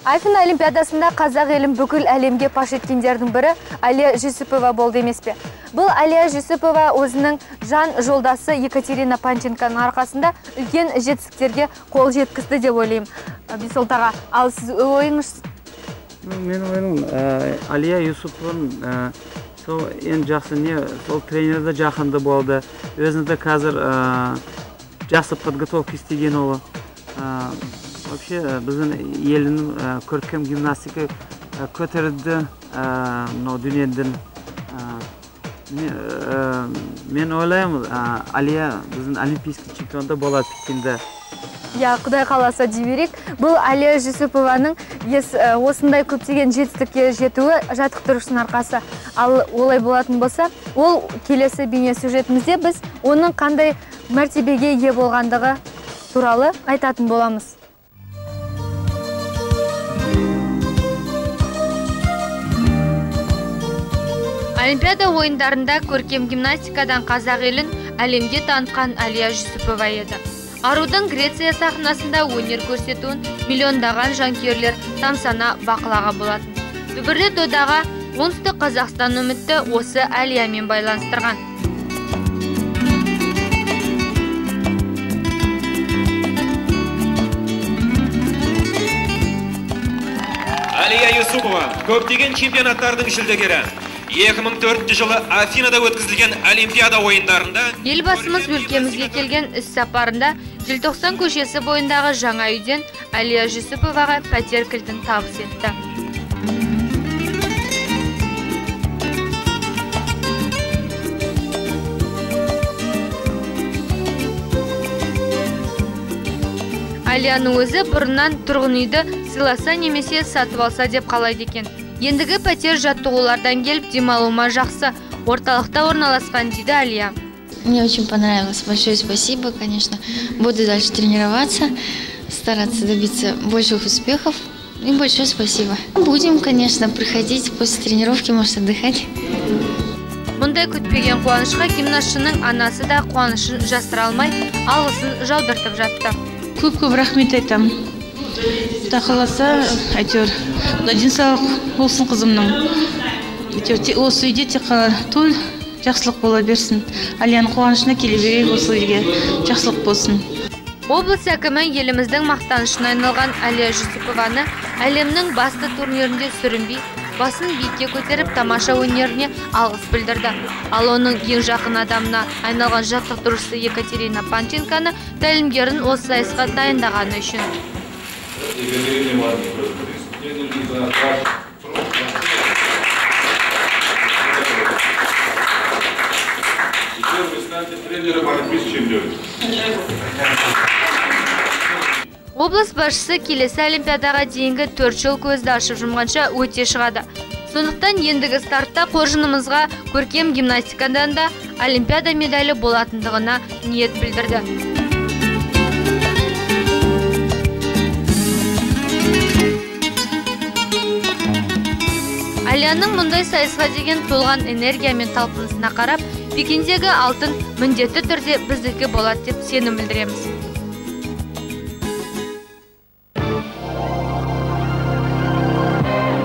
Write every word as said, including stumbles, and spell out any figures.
Афин Олимпиадасында қазақ елін бүкіл әлемге паш еткендердің бірі Алия Жүсіпова болды емес пе? Бұл Алия Жүсіпова өзінің жан жолдасы Екатерина Панченконың арқасында үлкен жетістіктерге қол жеткізді деп ойлаймын. Бисолтаға, ал сіз ойыңыз? Мен ойым, Алия Жүсіповың сол ең жақсы не, сол тренерді жақынды болды. Өзінде қазір жақсы подготовка істеген олы. Вообще, біздің елінің көркем гимнастика көтерді дүниеден. Мен ойлаймын, Алия біздің олимпийский чемпионда болады Пекинде. Я, Құдай қаласа дей берейік. Бұл Алия Жүсіпованың осындай көптеген жетістікке жетуі жаттықтырушының арқасы. Ал олай болатын болса, ол келесі бейне сюжетімізде біз оның қандай мәртебеге ие болғандығы туралы айтатын боламыз. Олимпиада ойындарында көркем гимнастикадан қазақ елін әлемге танытқан Алия Жүсіпова еді. Арудың Греция сахнасында өнер көрсетуін миллиондаған жанкүйерлер тамсана бақылаған болатын. Дүбірлі додаға оңтүстік Қазақстан үмітті осы Алиямен байланыстырған. Алия Жүсіпова көптеген чемпионаттардың жүлдегері. екі мың төртінші жылы Афинада өткізілген Олимпиада ойындарында елбасымыз өлкемізге келген іс сапарында Желтоқсан көшесі бойындағы жаңа үйден Алия Жүсіповаға пәтер кілтін табыс етті. Алияның өзі бұрыннан тұрғын үйді сыйласа немесе сатып алса деп қалайды екен. Ендігі пәтер жаттығулардан келіп демалуыма жақсы. Орталықта орналасқан дейді Алия. Мне очень понравилось. Большое спасибо, конечно. Буду дальше тренироваться, стараться добиться больших успехов. И большое спасибо. Будем, конечно, приходить после тренировки, может, отдыхать. Мұндай күтпеген қуанышқа гимнастшының анасы да қуанышын жастыра алмай, алғысын жаудыртып жатты. Көп-көп рахмет айтам. Тақаласа, әйтеуір, один салық болсын қызымның. Осы үйде тек той жақсылық бола берсін. Алияның қуанышына келе берейік, осы үйге жақсылық болсын. Облыс әкімі еліміздің мақтанышына айналған Алия Жүсіпованы әлемнің басты турнирінде сүрінбей, басын биікке көтеріп тамаша өнеріне алғыс білдірді. Ал оның ең жақын адамына айналған жаттықтырушысы Екатерина Панченконы тәлімгерін осы сайысқа дайындағаны үшін. Облыс басшысы келесі Олимпиадаға дейінгі төрт жыл көзді ашып жұмғанша өте шығады. Сондықтан ендігі стартта қоржынымызға көркем гимнастикадан да Олимпиада медалі болатындығына ниет білдірді. Алияның мұндай сайысқа деген толған энергия мен талпынысына қарап, Пекиндегі алтын міндетті түрде біздікі болады деп сенім білдіреміз.